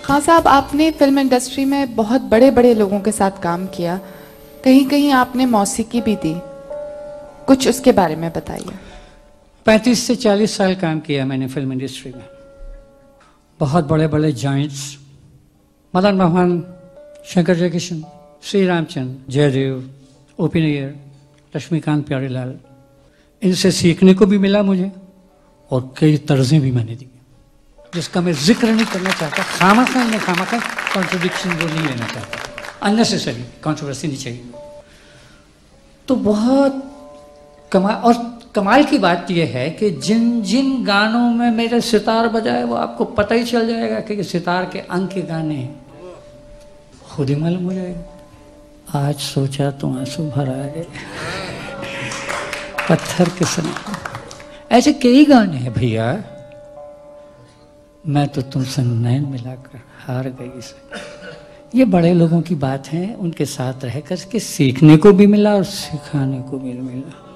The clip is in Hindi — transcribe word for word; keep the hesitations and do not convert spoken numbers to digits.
खान साहब, आपने फिल्म इंडस्ट्री में बहुत बड़े बड़े लोगों के साथ काम किया, कहीं कहीं आपने मौसीकी भी दी, कुछ उसके बारे में बताइए। पैंतीस से चालीस साल काम किया मैंने फिल्म इंडस्ट्री में। बहुत बड़े बड़े जाइंट्स, मदन मोहन, शंकर जयकिशन, श्री रामचंद्र, जयदेव, ओपी नैयर, लक्ष्मीकांत प्यारेलाल, इनसे सीखने को भी मिला मुझे और कई तर्जें भी मैंने दी जिसका मैं जिक्र नहीं करना चाहता। खामखा ने खामखा कॉन्ट्रोडिक्शन वो नहीं लेना चाहता, अननेसेसरी कंट्रोवर्सी नहीं चाहिए। तो बहुत कमाल, और कमाल की बात यह है कि जिन जिन गानों में मेरे सितार बजाए वो आपको पता ही चल जाएगा कि सितार के अंग के गाने हैं, खुद ही मालूम हो जाएगा। आज सोचा तो आंसू भर आ गए, पत्थर के सनम, ऐसे कई गाने हैं भैया। मैं तो तुम संग नैन मिलाकर हार गई से। ये बड़े लोगों की बात है, उनके साथ रहकर के सीखने को भी मिला और सिखाने को भी मिला।